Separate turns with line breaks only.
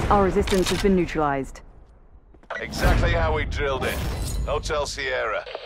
Our resistance has been neutralized.
Exactly how we drilled it. Hotel Sierra.